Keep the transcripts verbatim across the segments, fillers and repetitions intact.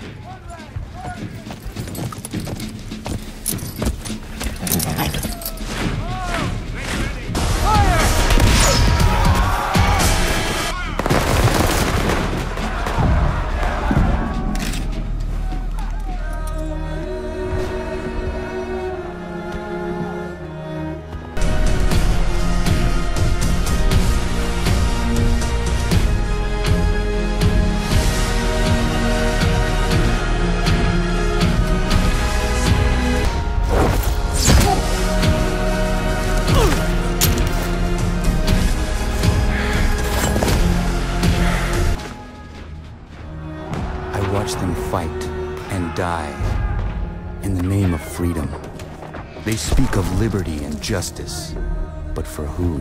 Watch them fight and die in the name of freedom. They speak of liberty and justice, but for who?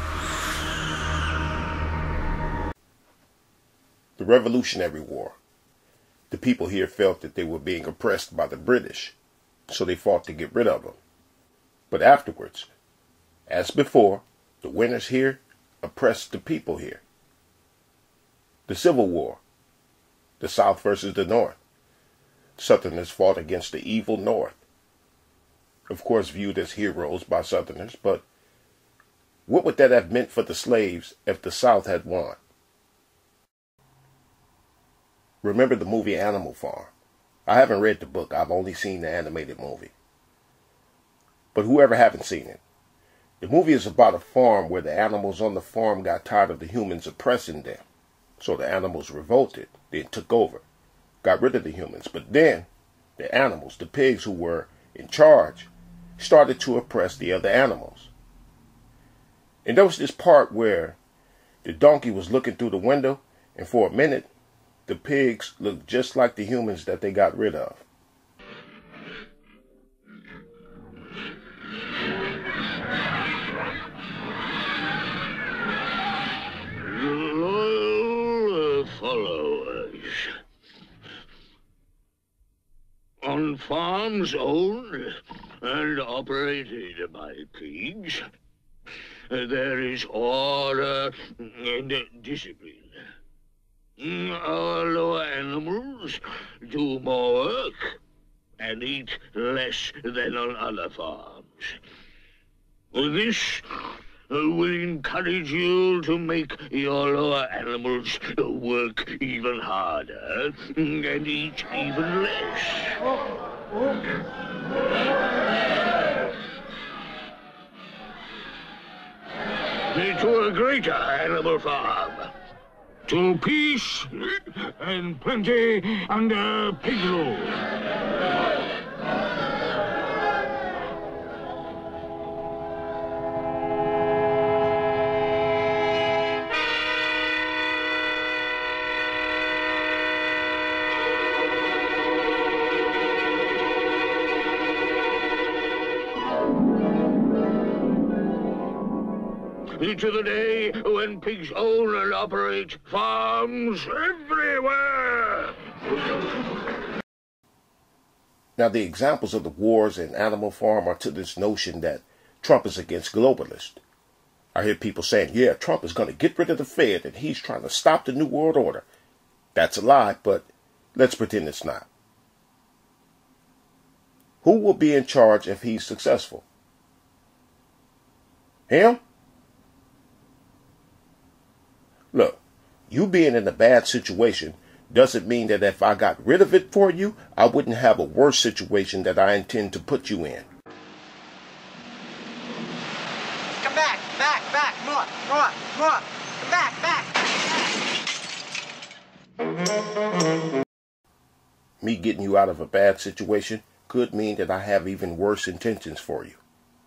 The Revolutionary War. The people here felt that they were being oppressed by the British, so they fought to get rid of them. But afterwards, as before, the winners here oppressed the people here. The Civil War. The South versus the North. Southerners fought against the evil North. Of course, viewed as heroes by Southerners, but what would that have meant for the slaves if the South had won? Remember the movie Animal Farm? I haven't read the book, I've only seen the animated movie. But whoever haven't seen it, the movie is about a farm where the animals on the farm got tired of the humans oppressing them. So the animals revolted, then took over, got rid of the humans. But then the animals, the pigs who were in charge, started to oppress the other animals. And there was this part where the donkey was looking through the window, and for a minute, the pigs looked just like the humans that they got rid of. Followers. On farms owned and operated by pigs, there is order and discipline. Our lower animals do more work and eat less than on other farms. This will encourage you to make your lower animals work even harder and eat even less. To a greater animal farm. To peace and plenty under pig rule. To the day when pigs own and operate farms everywhere. Now, the examples of the wars in Animal Farm are to this notion that Trump is against globalists. I hear people saying, yeah, Trump is going to get rid of the Fed and he's trying to stop the New World Order. That's a lie, but let's pretend it's not. Who will be in charge if he's successful? Him? Look, you being in a bad situation doesn't mean that if I got rid of it for you, I wouldn't have a worse situation that I intend to put you in. Come back, back, back, more, more, more. Come back, back. Me getting you out of a bad situation could mean that I have even worse intentions for you.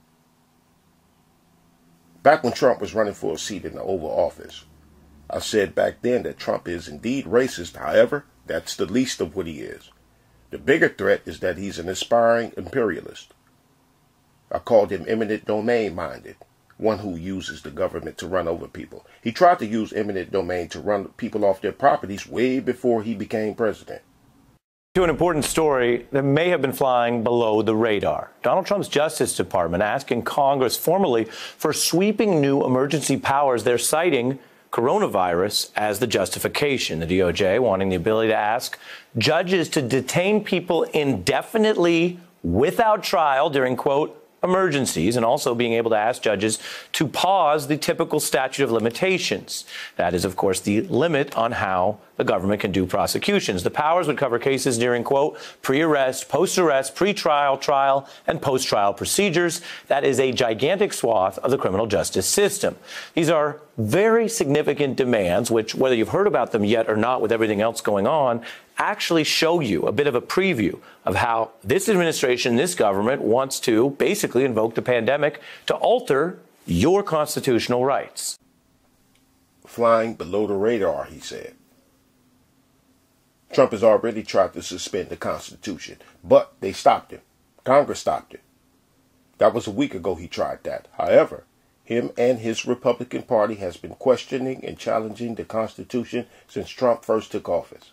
Back when Trump was running for a seat in the Oval Office, I said back then that Trump is indeed racist. However, that's the least of what he is. The bigger threat is that he's an aspiring imperialist. I called him eminent domain minded, one who uses the government to run over people. He tried to use eminent domain to run people off their properties way before he became president. To an important story that may have been flying below the radar. Donald Trump's Justice Department asking Congress formally for sweeping new emergency powers they're citing coronavirus as the justification. The D O J wanting the ability to ask judges to detain people indefinitely without trial during, quote, emergencies, and also being able to ask judges to pause the typical statute of limitations. That is, of course, the limit on how the government can do prosecutions. The powers would cover cases during, quote, pre-arrest, post-arrest, pre-trial, trial, and post-trial procedures. That is a gigantic swath of the criminal justice system. These are very significant demands, which, whether you've heard about them yet or not with everything else going on, actually show you a bit of a preview of how this administration, this government wants to basically invoke the pandemic to alter your constitutional rights. Flying below the radar, he said. Trump has already tried to suspend the Constitution, but they stopped him. Congress stopped it. That was a week ago he tried that. However, him and his Republican Party has been questioning and challenging the Constitution since Trump first took office.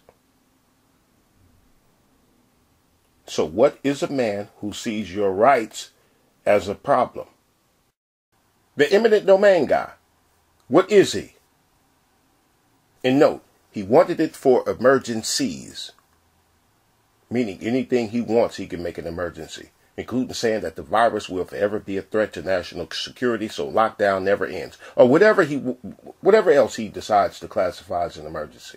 So what is a man who sees your rights as a problem? The eminent domain guy. What is he? And note, he wanted it for emergencies. Meaning anything he wants, he can make an emergency. Including saying that the virus will forever be a threat to national security, so lockdown never ends. Or whatever he, whatever else he decides to classify as an emergency.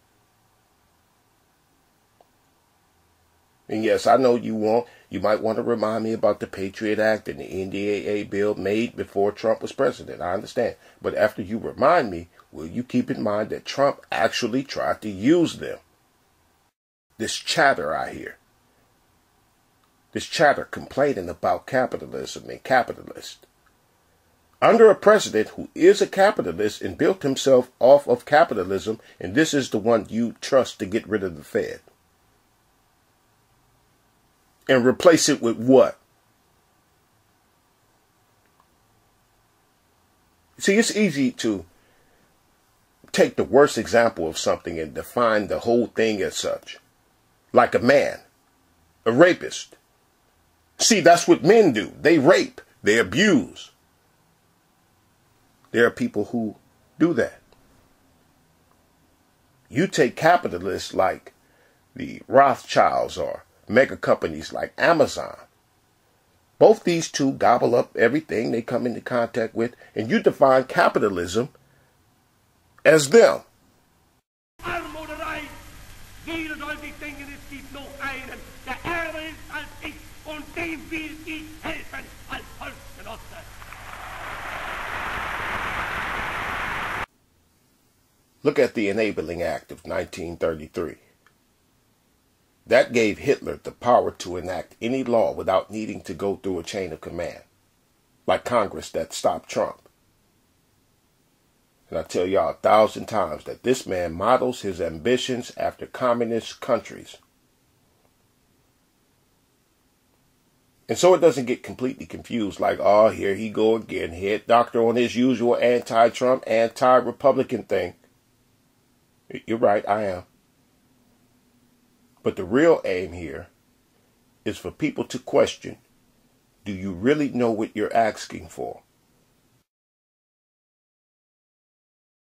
And yes, I know you want, you might want to remind me about the Patriot Act and the N D A A bill made before Trump was president. I understand. But after you remind me, will you keep in mind that Trump actually tried to use them? This chatter I hear. This chatter complaining about capitalism and capitalists. Under a president who is a capitalist and built himself off of capitalism, and this is the one you trust to get rid of the Fed. And replace it with what? See, it's easy to take the worst example of something and define the whole thing as such. Like a man, a rapist. See, that's what men do. They rape, they abuse. There are people who do that. You take capitalists like the Rothschilds or mega companies like Amazon. Both these two gobble up everything they come into contact with, and you define capitalism as them. Look at the Enabling Act of nineteen thirty-three. That gave Hitler the power to enact any law without needing to go through a chain of command, like Congress that stopped Trump. And I tell y'all a thousand times that this man models his ambitions after communist countries. And so it doesn't get completely confused like, oh, here he go again, head doctor on his usual anti-Trump, anti-Republican thing. You're right, I am. But the real aim here is for people to question, do you really know what you're asking for?